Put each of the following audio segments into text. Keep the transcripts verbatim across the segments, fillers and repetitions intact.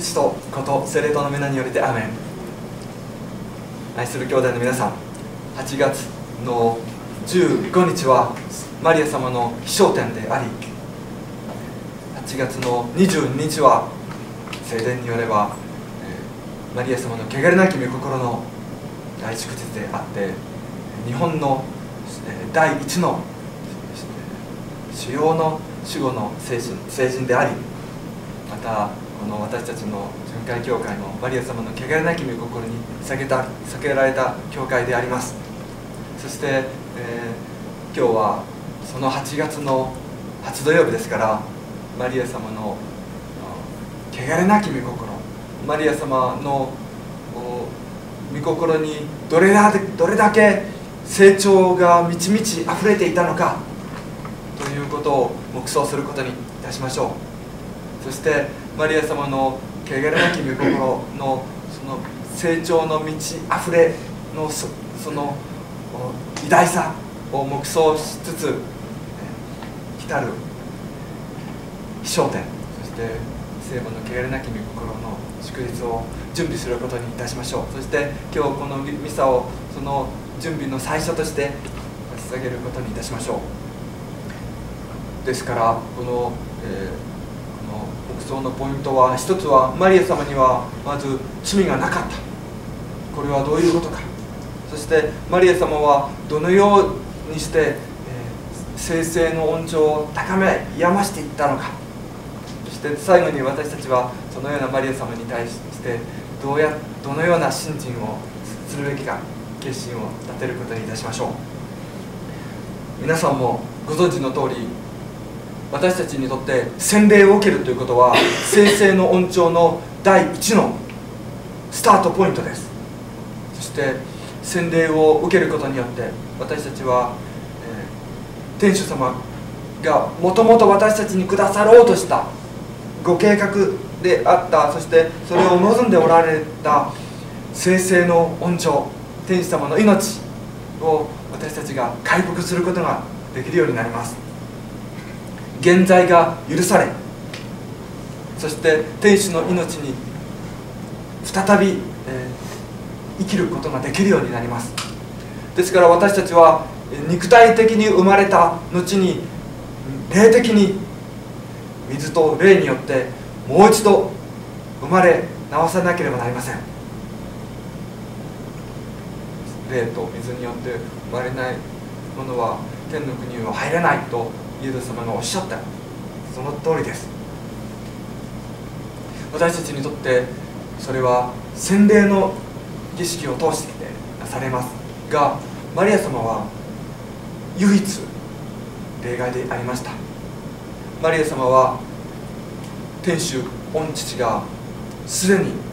父と子と聖霊との皆によりてアーメン。愛する兄弟の皆さん、はちがつのじゅうごにちはマリア様の飛翔天であり、はちがつのにじゅうににちは聖霊によれば、えー、マリア様の汚れなき御心の大祝日であって、日本の、えー、第一の主要の守護の聖人、聖人であり、またこの私たちの巡回教会もマリア様の汚れなき御心に避けた避けられた教会であります。そして、えー、今日はそのはちがつの初土曜日ですから、マリア様の汚れなき御心、マリア様の御心にどれだけどれだけ成長が満ち満ち溢れていたのかということを黙想することにいたしましょう。そしてマリア様の汚れなき御心のその成長の満ち溢れの そ, その偉大さを黙想しつつ、来たる飛翔天、そして聖母の汚れなき御心の祝日を準備することにいたしましょう。そして今日このミサをその準備の最初として捧げることにいたしましょう。ですからこの、えー黙想のポイントは、一つはマリア様にはまず罪がなかった。これはどういうことか。そしてマリア様はどのようにして、えー、聖聖の恩寵を高め敬ましていったのか。そして最後に私たちはそのようなマリア様に対してどうやどのような信心をするべきか、決心を立てることにいたしましょう。皆さんもご存知の通り、私たちにとって洗礼を受けるということは聖聖の恩寵の第一のスタートポイントです。そして洗礼を受けることによって私たちは、えー、天主様がもともと私たちにくださろうとしたご計画であった、そしてそれを望んでおられた聖聖の恩寵、天主様の命を私たちが回復することができるようになります。現在が許され、そして天使の命に再び、えー、生きることができるようになります。ですから私たちは肉体的に生まれた後に霊的に水と霊によってもう一度生まれ直さなければなりません。霊と水によって生まれないものは天の国には入れないとイエス様がおっしゃった。その通りです。私たちにとってそれは洗礼の儀式を通してなされますが、マリア様は唯一例外でありました。マリア様は天主御父がすでに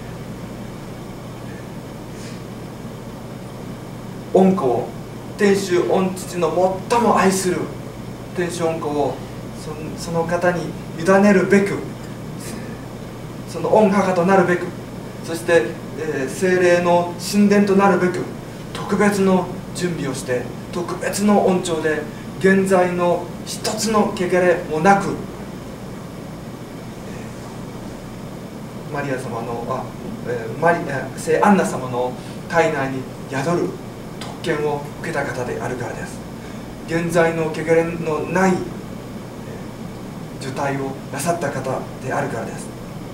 御子を、天主御父の最も愛する天主御子を そ, その方に委ねるべく、その御母となるべく、そして、えー、聖霊の神殿となるべく特別の準備をして、特別の恩寵で現在の一つの汚れもなく、えー、マリア様のあ、えー、マリ聖アンナ様の体内に宿る特権を受けた方であるからです。現在の汚れのない受胎をなさった方であるからです。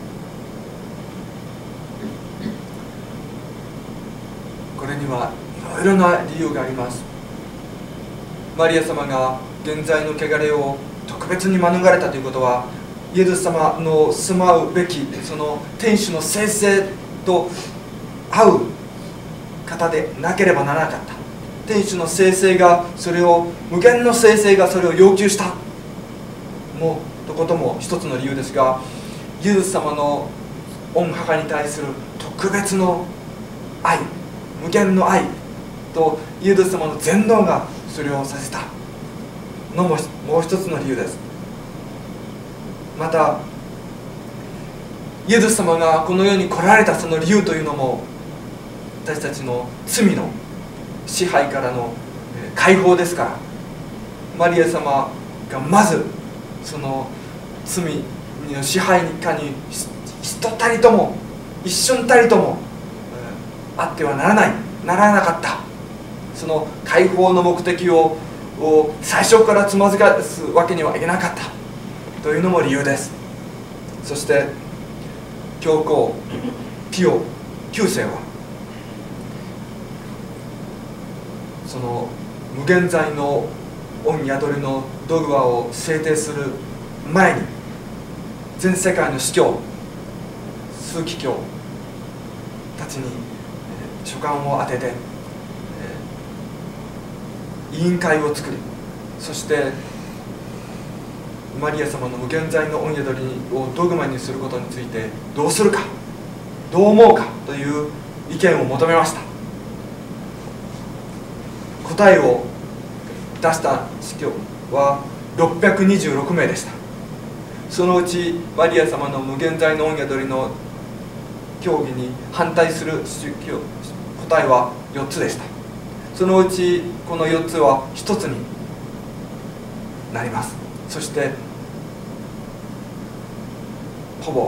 これにはいろいろな理由があります。マリア様が現在の汚れを特別に免れたということは、イエス様の住まうべきその天主の聖聖と合う方でなければならなかった。天主の聖聖がそれを、無限の聖聖がそれを要求したもとことも一つの理由ですが、イエス様の御母に対する特別の愛、無限の愛とイエス様の全能がそれをさせたのももう一つの理由です。またイエス様がこの世に来られたその理由というのも、私たちの罪の支配からの解放ですから、マリア様がまずその罪の支配下に一たりとも一瞬たりとも、うん、あってはならないならなかった。その解放の目的をを最初からつまずかすわけにはいけなかったというのも理由です。そして教皇ピオきゅうせいはその無限罪の御宿りのドグマを制定する前に全世界の司教枢機卿たちに書簡を当てて委員会を作り、そしてマリア様の無限罪の御宿りをドグマにすることについてどうするかどう思うかという意見を求めました。答えを出した司教はろっぴゃくにじゅうろくめいでした。そのうちマリア様の無限罪の御宿りの教義に反対する答えはよっつでした。そのうちこのよっつはひとつになります。そしてほぼ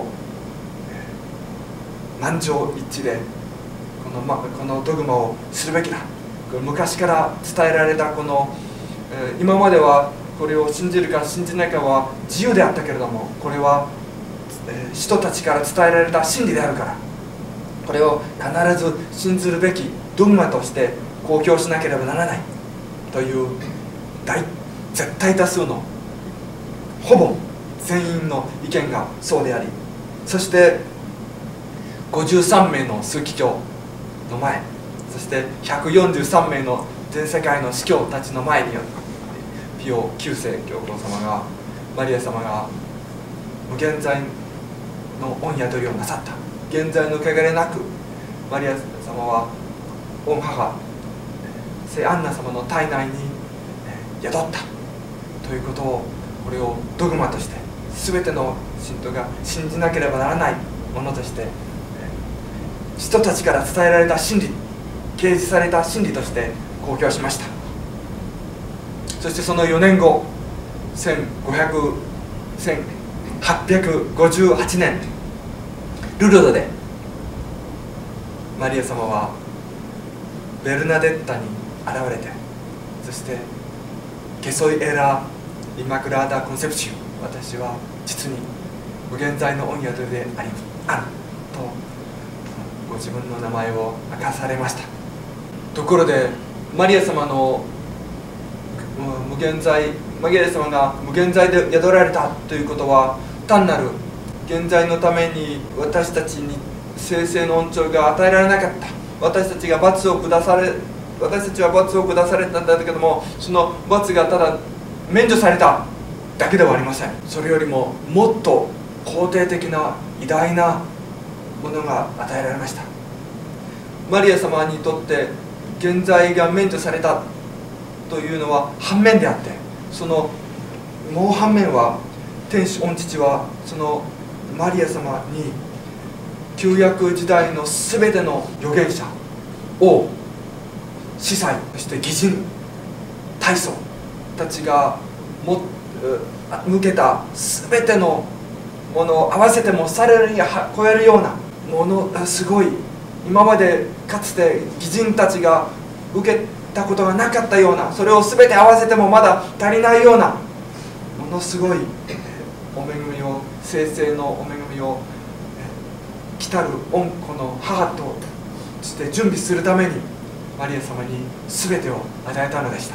満場一致でこの、ま、このドグマをするべきだ。昔から伝えられたこの、えー、今まではこれを信じるか信じないかは自由であったけれども、これは、えー、人たちから伝えられた真理であるから、これを必ず信ずるべきドグマとして公表しなければならないという大絶対多数のほぼ全員の意見がそうであり、そしてごじゅうさんめいの枢機卿の前、そしてひゃくよんじゅうさんめいの全世界の司教たちの前にピオきゅうせい教皇様がマリア様が無限罪の御宿りをなさった。現在の汚れなくマリア様は御母聖アンナ様の体内に宿ったということを、これをドグマとして全ての信徒が信じなければならないものとして人たちから伝えられた真理、掲示された真理として公表しました。そしてそのよねんごせんはっぴゃくごじゅうはちねんルルドでマリア様はベルナデッタに現れて、そしてケソイエラ・イマクラーダ・コンセプシュ、私は実に無限罪の御宿りでありあるとご自分の名前を明かされました。ところでマリア様の無限罪マリア様が無限罪で宿られたということは、単なる現在のために私たちに聖々の恩寵が与えられなかった、私たちが罰を下され私たちは罰を下されたんだけども、その罰がただ免除されただけではありません。それよりももっと肯定的な偉大なものが与えられました。マリア様にとって現在が免除されたというのは反面であって、そのもう反面は天使御父はそのマリア様に旧約時代のすべての預言者を司祭、そして義人大僧たちがも向けたすべてのものを合わせてもさらに超えるようなもの、すごい今までかつて義人たちが受けたことがなかったような、それを全て合わせてもまだ足りないようなものすごいお恵みを、聖々のお恵みを来たる御子の母として準備するためにマリア様に全てを与えたのでした。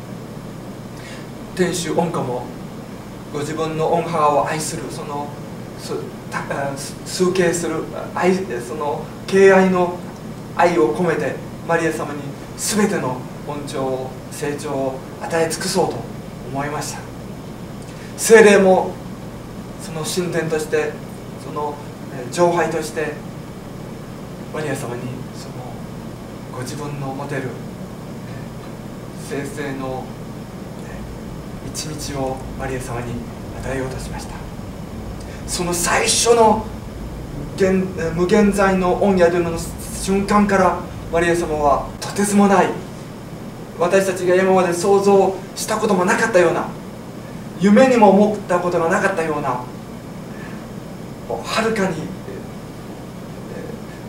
天主御子もご自分の御母を愛する、その崇敬する愛、その敬愛の愛を込めてマリア様に全ての恩寵を成長を与え尽くそうと思いました。聖霊もその神殿として、その情拝としてマリア様にそのご自分の持てる聖々の一日をマリア様に与えようとしました。その最初の無限罪の御宿の瞬間からマリア様はとてつもない、私たちが今まで想像したこともなかったような、夢にも思ったことがなかったような、はるかに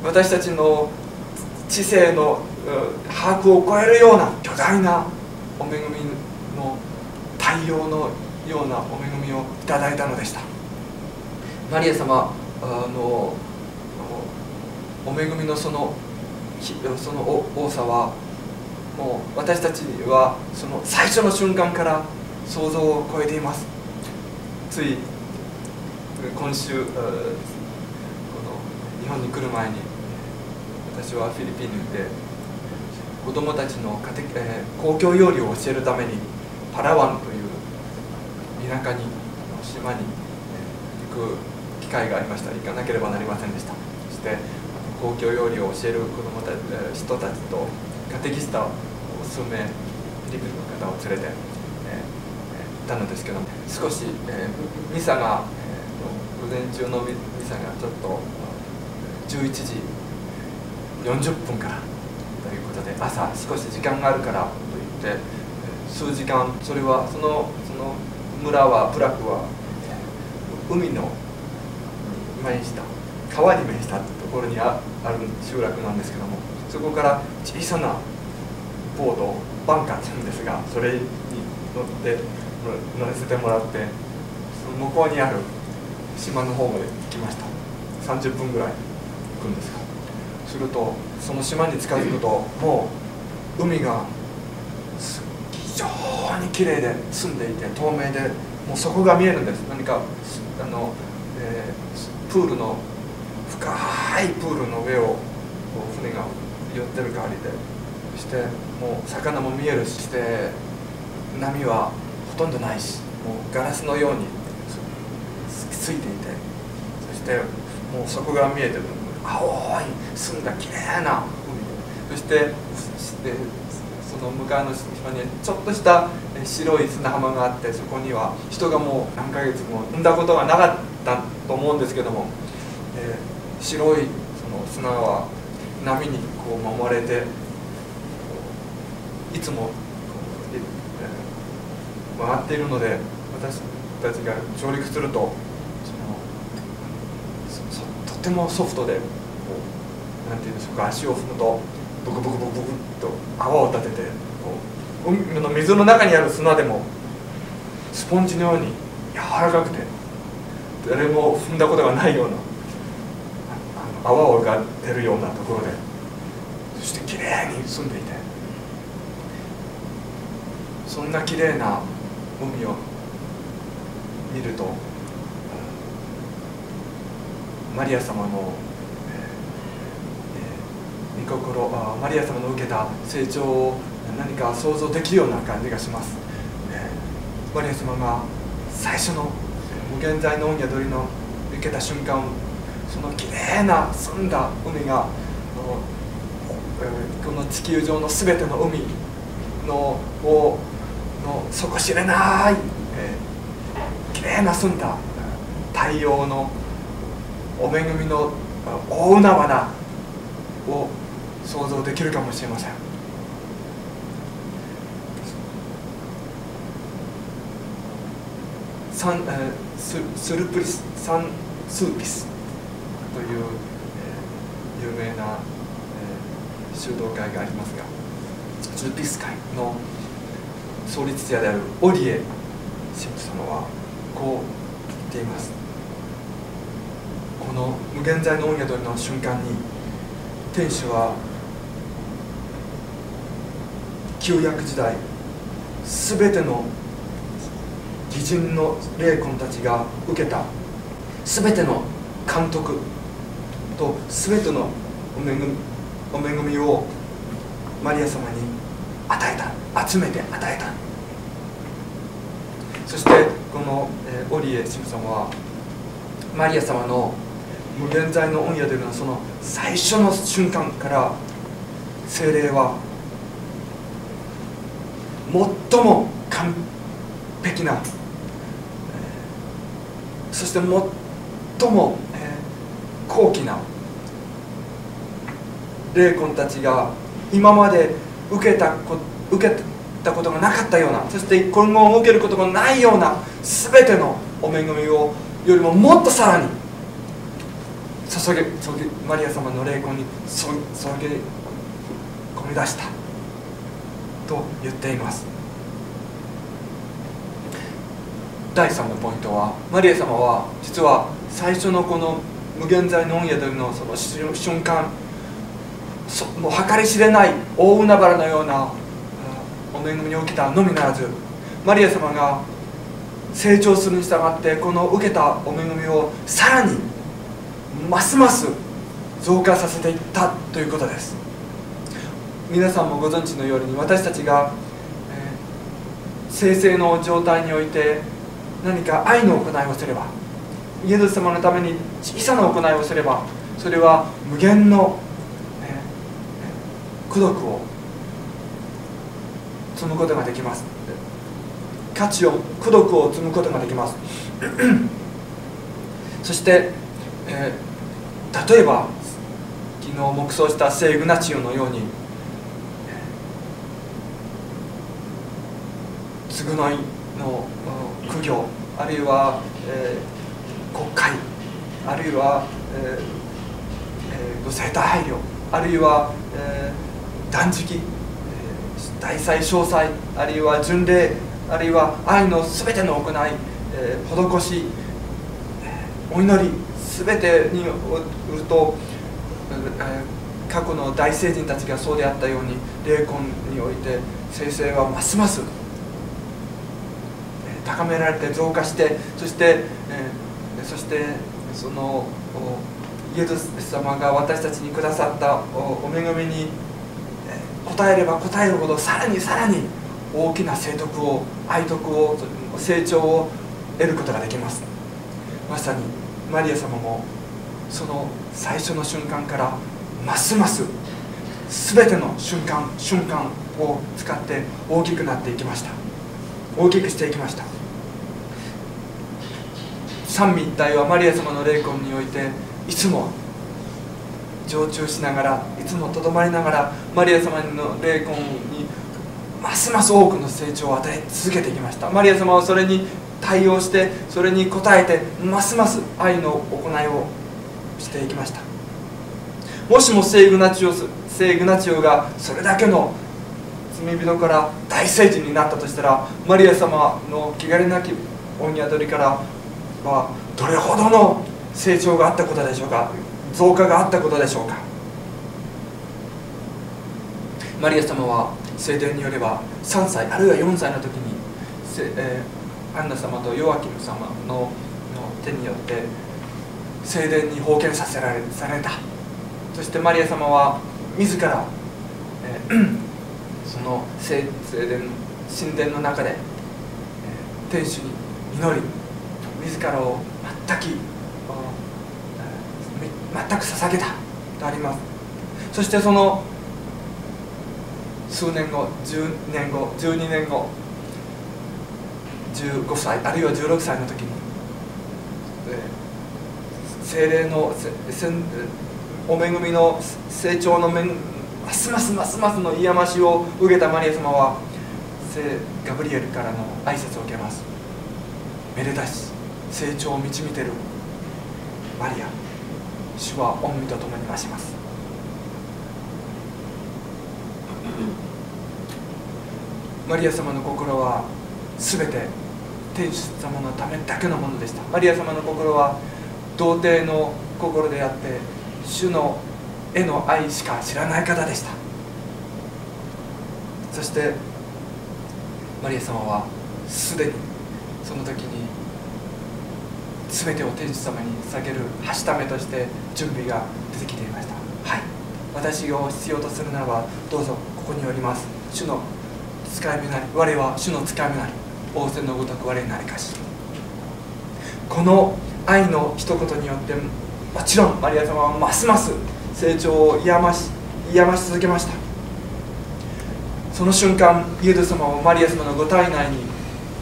私たちの知性の把握を超えるような巨大なお恵みの太陽のようなお恵みをいただいたのでした。マリア様のお恵みのそのその多さは、もう私たちはその最初の瞬間から想像を超えています。つい今週この日本に来る前に、私はフィリピンで子どもたちの家庭、えー、公共料理を教えるためにパラワンという田舎に島に行く機会がありました。行かなければなりませんでした。そして公共料理を教える子どもたち、えー、人たちとカテキスタを数名フィリピンの方を連れて、えー、いたのですけども、少し、えー、ミサが、えー、午前中のミサがちょっとじゅういちじよんじゅっぷんからということで、朝少し時間があるからと言って、数時間、それはそのその村はプラクは海の面した川に面したところにある集落なんですけども、そこから小さなボード、バンカーって言うんですが、それに乗って乗らせてもらって、その向こうにある島の方まで行きました。さんじゅっぷんぐらい行くんですが、するとその島に近づくと、もう海が非常に綺麗で澄んでいて透明で、もう底が見えるんです。何かあの、えー、プールの深いプールの上をこう船が寄ってる代わりで、そしてもう魚も見えるし、して波はほとんどないし、もうガラスのようについていて、そしてもう底が見えてる、青い澄んだきれいな海、そしてその向かいの島にちょっとした白い砂浜があって、そこには人がもう何ヶ月も産んだことがなかったと思うんですけども、えー、白いその砂は波にこう守られて、いつも回っているので、私たちが上陸するとそのとってもソフトで、こうなんていうんでしょうか、足を踏むとブクブクブクブクっと泡を立てて、こう海の水の中にある砂でもスポンジのように柔らかくて、誰も踏んだことがないような泡を浮かべるようなところで、そしてきれいに澄んでいて、そんなきれいな海を見ると、マリア様の御心、マリア様の受けた成長を何か想像できるような感じがします。マリア様が最初の無限大の御宿りの受けた瞬間、そのきれいな澄んだ海がこの地球上のすべての海のをの底知れない、えー、きれいな澄んだ太陽のお恵みの大海原を想像できるかもしれません。サン、えー、ス, スルプリスサンスーピスという、えー、有名な、えー、修道会がありますが、スルピス会の創立者であるオリエ神父様はこう言っています。この無限大の御宿りの瞬間に、天使は旧約時代すべての義人の霊魂たちが受けたすべての監督とすべてのお恵み、お恵みをマリア様に与えた、集めて与えた。そしてこの、えー、オリエ神父様はマリア様の無限大の御宿りのその最初の瞬間から聖霊は最も完璧な、えー、そして最も、えー、高貴な霊魂たちが今まで受けたこ受けたことがなかったような、そして今後受けることがないような全てのお恵みをよりももっとさらに注げ注げマリア様の霊魂に注げ込み出したと言っています。だいさんのポイントは、マリア様は実は最初のこの無限罪の御宿りのその瞬間、もう計り知れない大海原のようなお恵みに起きたのみならず、マリア様が成長するに従ってこの受けたお恵みをさらにますます増加させていったということです。皆さんもご存知のように、私たちが、えー、生成の状態において何か愛の行いをすれば、イエス様のために小さな行いをすれば、それは無限の、ね、功徳を積むことができます。価値を功徳を積むことができますそして、えー、例えば昨日黙想した聖グナチオのように、償いの苦行、あるいは、えー、国会、あるいは、えーえー、ご生体配慮、あるいは、えー、断食、えー、大祭小祭、あるいは巡礼、あるいは愛のすべての行い、えー、施し、お祈り、すべてによると、えー、過去の大聖人たちがそうであったように、霊魂において聖性はますます高められて増加して、そして、えー、そしてそのイエス様が私たちにくださったお恵みに応えれば応えるほど、さらにさらに大きな聖徳を、愛徳を、成長を得ることができます。まさにマリア様もその最初の瞬間からますます全ての瞬間瞬間を使って大きくなっていきました。大きくしていきました。三位一体はマリア様の霊魂においていつも常駐しながら、いつもとどまりながら、マリア様の霊魂にますます多くの成長を与え続けていきました。マリア様はそれに対応して、それに応えて、ますます愛の行いをしていきました。もしも聖グナチオス聖グナチオがそれだけの罪人から大聖人になったとしたら、マリア様の汚れなき御宿りからはどれほどの成長があったことでしょうか、増加があったことでしょうか。マリア様は聖典によればさんさいあるいはよんさいの時に、えー、アンナ様とヨアキム様 の, の手によって聖殿に封建させられされた。そしてマリア様は自ら、えー、その 聖, 聖殿神殿の中で、えー、天主に祈り、自らを全く全く捧げたとあります。そしてその数年後、じゅうねんご、じゅうにねんご、じゅうごさいあるいはじゅうろくさいの時に、聖霊のお恵みの成長の面、ますますますますの癒ましを受けたマリア様は聖ガブリエルからの挨拶を受けます。めでたし成長を導いているマリア、主は御身と共に増します。マリア様の心はすべて天主様のためだけのものでした。マリア様の心は童貞の心であって、主のへの愛しか知らない方でした。そしてマリア様はすでにその時に全てを天主様に捧げるはしためとして準備が出てきていました。はい、私を必要とするならばどうぞここにおります。主の使い目なり、我は主の使い目なり、仰せのごとく我になりかし。この愛の一言によってもちろんマリア様はますます成長を癒まし癒まし続けました。その瞬間、イエス様はマリア様のご体内に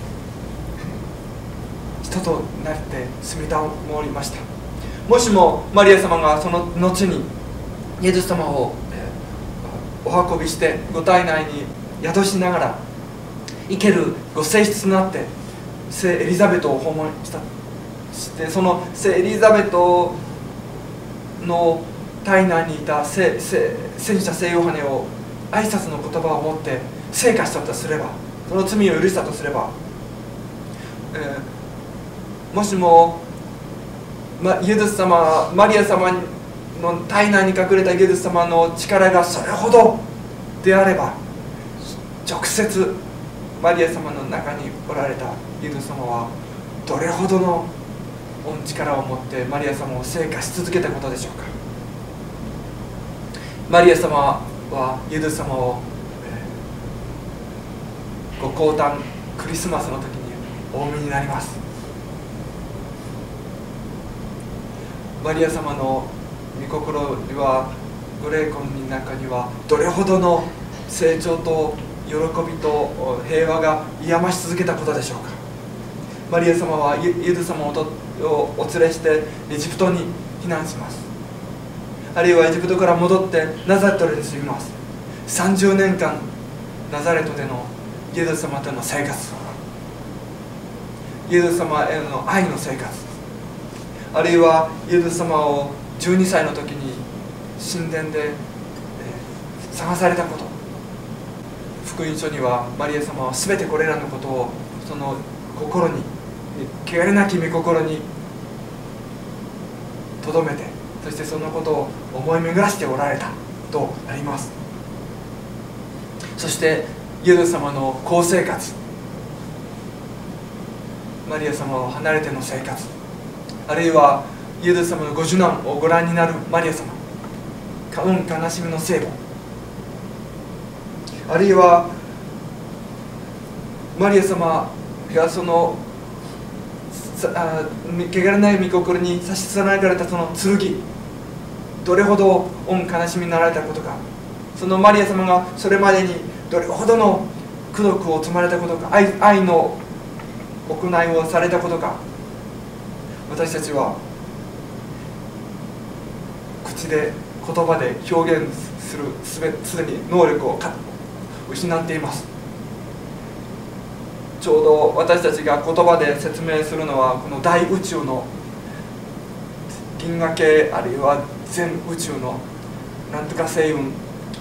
人となって住みたもりました。もしもマリア様がその後にイエス様をお運びしてご体内に宿しながら生けるご性質となって聖エリザベトを訪問したして、その聖エリザベトの体内にいた戦車聖ヨハネを挨拶の言葉を持って生還したとすれば、その罪を許したとすれば、えー、もしも、ま、イエス様マリア様の体内に隠れたイエス様の力がそれほどであれば、直接マリア様の中におられたイエス様はどれほどの御力を持ってマリア様を生還し続けたことでしょうか。マリア様はイエス様を、えー、ご降誕クリスマスの時にお産みになります。マリア様の御心には、ご霊魂の中にはどれほどの成長と喜びと平和が癒まし続けたことでしょうか。マリア様はイエス様をお連れしてエジプトに避難します。あるいはエジプトから戻ってナザレットに住みます。さんじゅうねんかんナザレットでのイエス様との生活、イエス様への愛の生活、あるいはイエス様をじゅうにさいの時に神殿で、えー、探されたこと。福音書にはマリア様は全てこれらのことをその心に、汚れなき御心にとどめて、そしてそのことを思い巡らしておられたとあります。そしてイエス様の公生活、マリア様を離れての生活、あるいはイエス様のご受難をご覧になるマリア様、うん悲しみの聖母、あるいはマリア様がその汚れない御心に差し支えられたその剣、どれほど御悲しみになられたことか、そのマリア様がそれまでにどれほどの功徳を積まれたことか、 愛, 愛の行いをされたことか、私たちは口で言葉で表現するすべすでに能力を失っています。ちょうど私たちが言葉で説明するのは、この大宇宙の銀河系、あるいは全宇宙のなんとか星雲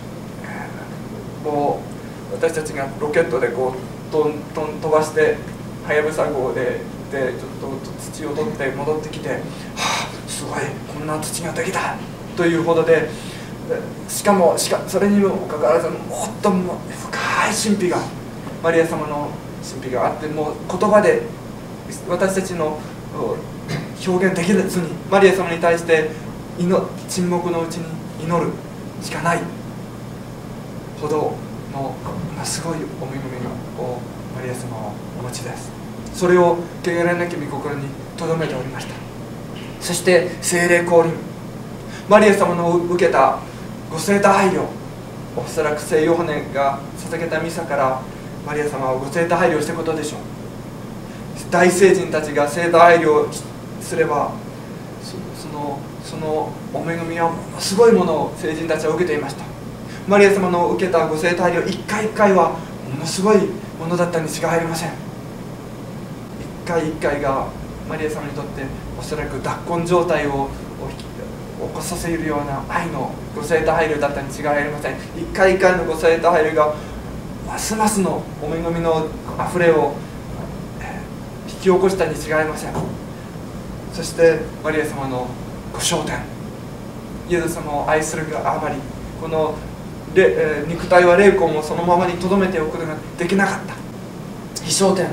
を私たちがロケットでこうトントン飛ばして、はやぶさ号ででちょっと土を取って戻ってきて、はあすごいこんな土ができたというほどで、しかもしかそれにもかかわらずもっとも深い神秘が、マリア様の神秘があって、もう言葉で私たちの表現できずに、マリア様に対して沈黙のうちに祈るしかないほどのすごいお恵みをマリア様はお持ちです。それを汚れなき御心にとどめておりました。そして聖霊降臨、マリア様の受けたご聖体配慮、おそらく聖ヨハネが捧げたミサからマリア様はご聖体配慮したことでしょう。大聖人たちが聖体配慮をすれば、そのそのお恵みはものすごいものを聖人たちは受けていました。マリア様の受けたご聖体配慮一回一回はものすごいものだったに違いありません。一回一回がマリア様にとっておそらく脱根状態を起こさせるような愛のご聖体配慮だったに違いありません。一回一回のご聖体配慮がますますのお恵みのあふれを引き起こしたに違いません。そしてマリア様のご昇天、イエス様を愛するがあまり、この肉体は霊魂をそのままにとどめておくことができなかった、飛昇天、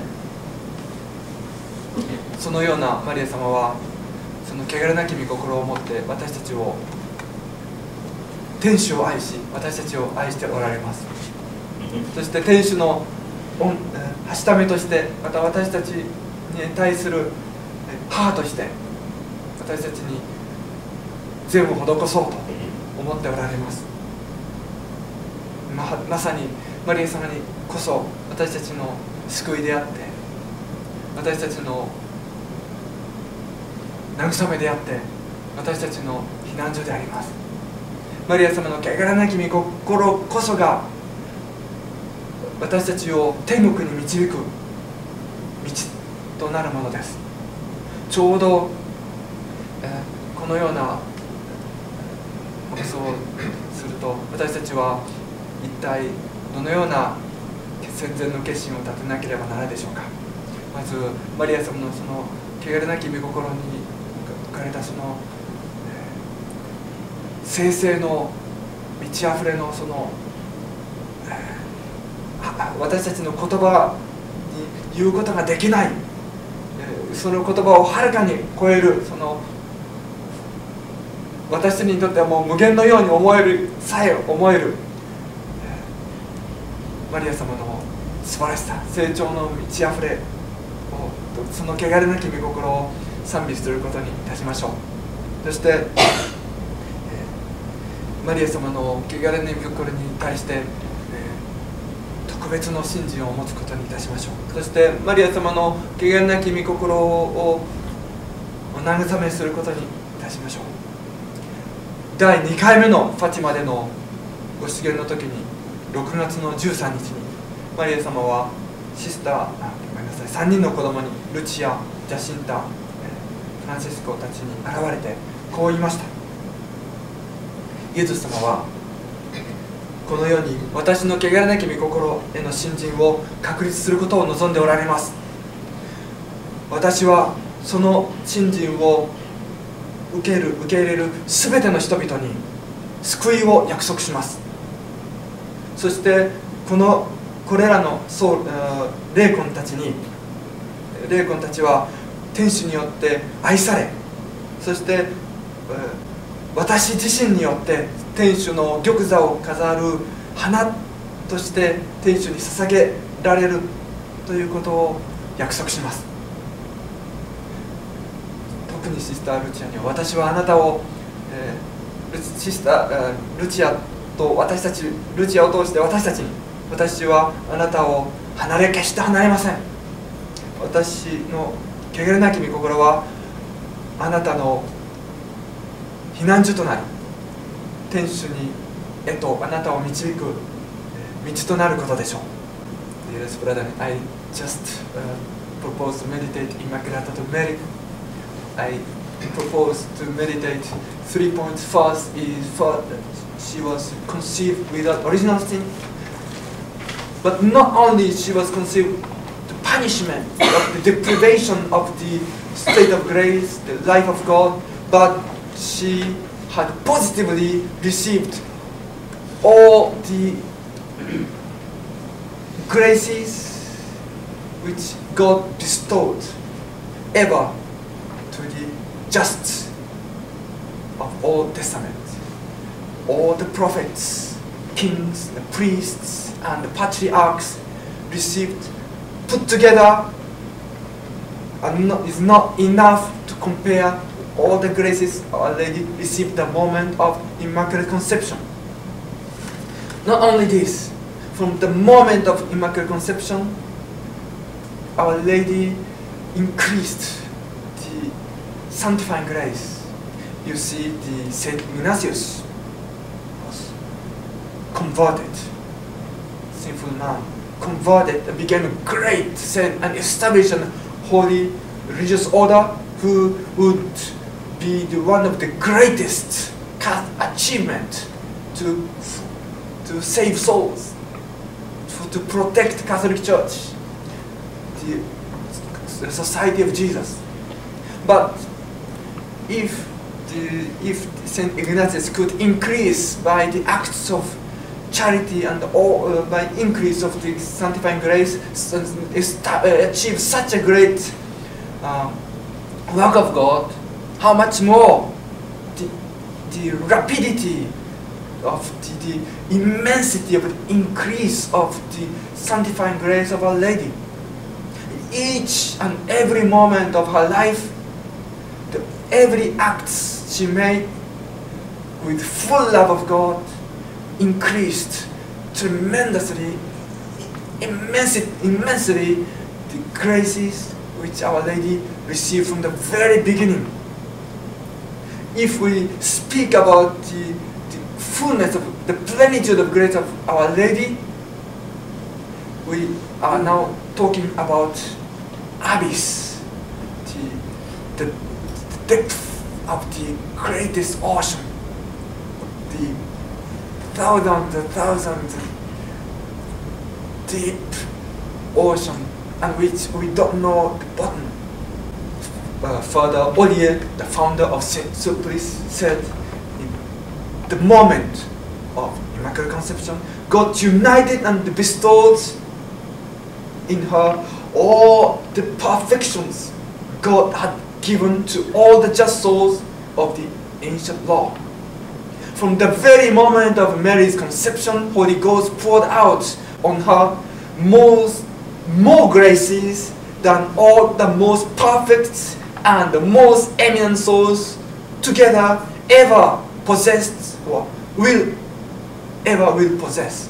そのようなマリア様はその汚れなき御心を持って私たちを、天使を愛し私たちを愛しておられます。そして天使のはしためとして、また私たちに対する母として私たちに善を施そうと思っておられます。 ま, まさにマリア様にこそ私たちの救いであって、私たちの慰めであって、私たちの避難所であります。マリア様の汚れなき御心こそが私たちを天国に導く道となるものです。ちょうど、えー、このようなそうすると、私たちは一体どのような戦前の決心を立てなければならないでしょうか。まずマリア様のその汚れなき御心に置かれたその聖々の満ち溢れのその私たちの言葉に言うことができない、その言葉をはるかに超える、その私たちにとってはもう無限のように思えるさえ思えるマリア様の素晴らしさ、成長の満ち溢れを、その汚れなき御心を賛美することにいたしましょう。そしてマリア様の汚れなき御心に対して特別の信心を持つことにいたしましょう。そしてマリア様の汚れなき御心を慰めすることにいたしましょう。だいにかいめのファティマでのご出現の時にろくがつのじゅうさんにちにマリア様はシスター、あ、ごめんなさい、さんにんの子供にルチア、ジャシンタ、フランシスコたちに現れてこう言いました。イエズス様はこのように私の汚れなき御心への信心を確立することを望んでおられます。私はその信心を受ける受け入れるすべての人々に救いを約束します。そしてこのこれらの霊魂たちに霊魂たちは天使によって愛され、そして私自身によって天主の玉座を飾る花として天主に捧げられるということを約束します。特にシスター・ルチアには、私はあなたを、えー、シスタールチアと私たちルチアを通して私たちに、私はあなたを離れ決して離れません。私の汚れなき御心はあなたの避難所となり、天主にへとあなたを導く道となることでしょう。Dearest brother, I just、uh, propose to meditate Immaculata to Mary. I propose to meditate three points. First is first, she was conceived without original sin, but not only she was conceived the punishment of the deprivation of the state of grace, the life of God, but she had positively received all the graces which God bestowed ever to the just of all testaments. All the prophets, kings, the priests, and the patriarchs received, put together, and not, is not enough to compare all the graces Our Lady received the moment of Immaculate Conception. Not only this, from the moment of Immaculate Conception, Our Lady increased the sanctifying grace. You see, the Saint Ignatius was converted, sinful man, converted and became a great saint and established a holy religious order who would be the one of the greatest achievement to, to save souls, to, to protect Catholic Church, the, the Society of Jesus. But if the, if Saint Ignatius could increase by the acts of charity and all, uh, by increase of the sanctifying grace, uh, achieve such a great um, work of God, how much more the, the rapidity of the, the immensity of the increase of the sanctifying grace of Our Lady. Each and every moment of her life, the, every act she made with full love of God increased tremendously, immensely, immensely the graces which Our Lady received from the very beginning. If we speak about the, the fullness of the plenitude of grace of Our Lady, we are now talking about abyss, the, the depth of the greatest ocean, thousands and thousands deep ocean, and which we don't know the bottom. Uh, Father Olier, the founder of Saint Sulpice, said, in the moment of Immaculate Conception, God united and bestowed in her all the perfections God had given to all the just souls of the ancient law. From the very moment of Mary's conception, Holy Ghost poured out on her most, more graces than all the most perfect and the most eminent souls together ever possessed or will ever will possess.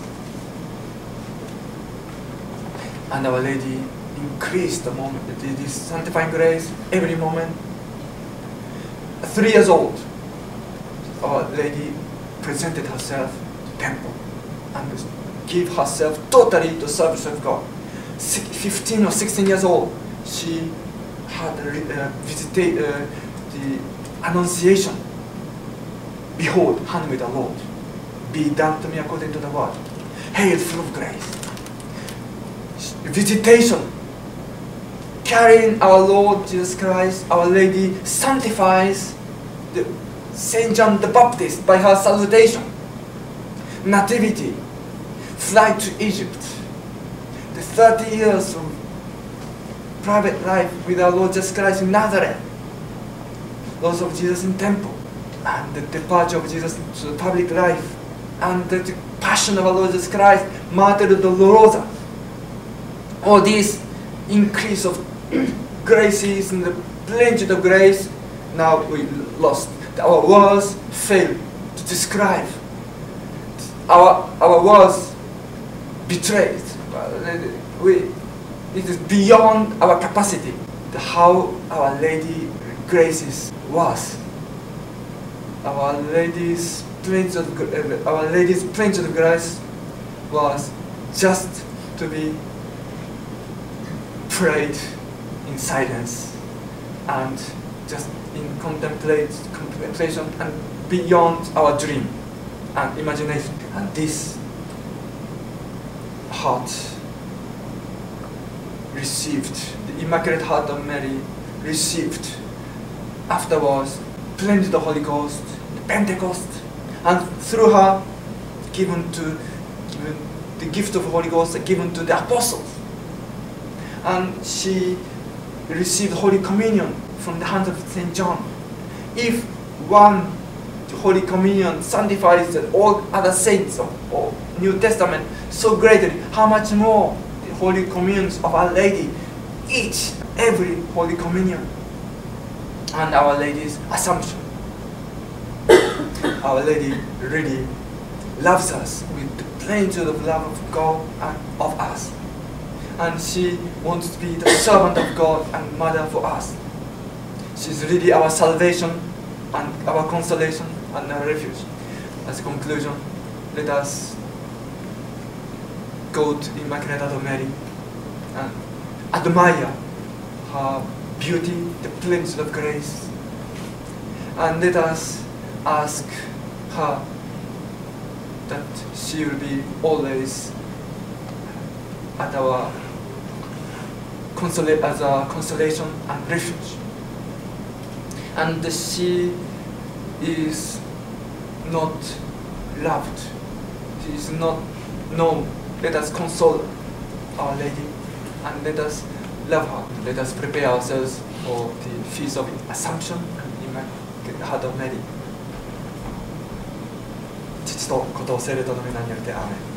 And Our Lady increased the moment, this sanctifying grace every moment. Three years old, Our Lady presented herself to the temple and gave herself totally to service of God. fifteen or sixteen years old, she had uh, visited uh, the Annunciation. Behold, handmaid of the Lord, be done to me according to the word. Hail, full of grace. Visitation, carrying our Lord Jesus Christ, Our Lady sanctifies the Saint John the Baptist by her salutation. Nativity, flight to Egypt, the thirty years of private life with our Lord Jesus Christ in Nazareth, loss of Jesus in temple, and the departure of Jesus to the public life, and the passion of our Lord Jesus Christ, Mater Dolorosa. All these increase of graces and the plenitude of grace, now we lost. Our words fail to describe. Our, our words betrayed. We, it is beyond our capacity. The, how Our Lady graces was. Our Lady's plenitude of, Our Lady's plenitude of grace was just to be prayed in silence and just in contemplate, contemplation and beyond our dream and imagination. And this heart received, the Immaculate Heart of Mary received afterwards plenty of the Holy Ghost, the Pentecost, and through her given to given the gift of the Holy Ghost given to the apostles. And she received Holy Communion from the hands of Saint John. If one Holy Communion sanctifies all other saints of, of New Testament so greatly, how much more the Holy Communions of Our Lady, each, every Holy Communion, and Our Lady's Assumption. Our Lady really loves us with the plenitude of love of God and of us. And she wants to be the servant of God and mother for us. She's really our salvation and our consolation and our refuge. As a conclusion, let us go to Immaculate Heart of Mary and admire her beauty, the plenitude of grace, and let us ask her that she will be always at our consola as a consolation and refuge. And she is not loved, she is not known. Let us console Our Lady and let us love her. Let us prepare ourselves for the Feast of Assumption and Immaculate Heart of Mary. 父と子と聖霊との皆によってアーメン。